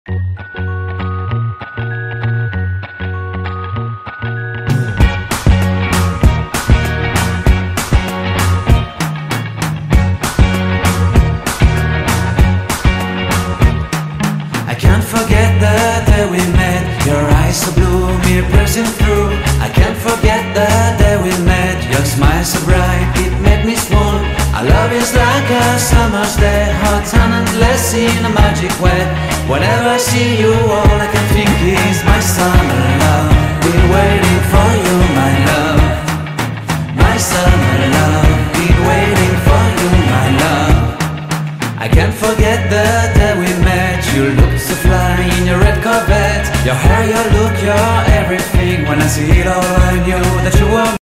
I can't forget the day we met. Your eyes so blue, me piercing through. I can't forget the day we met. Your smile so bright, it made me swoon. Our love is like a summer's day, hot and endless in a magic way. Whenever I see you, all I can think is my summer love. Been waiting for you, my love, my summer love.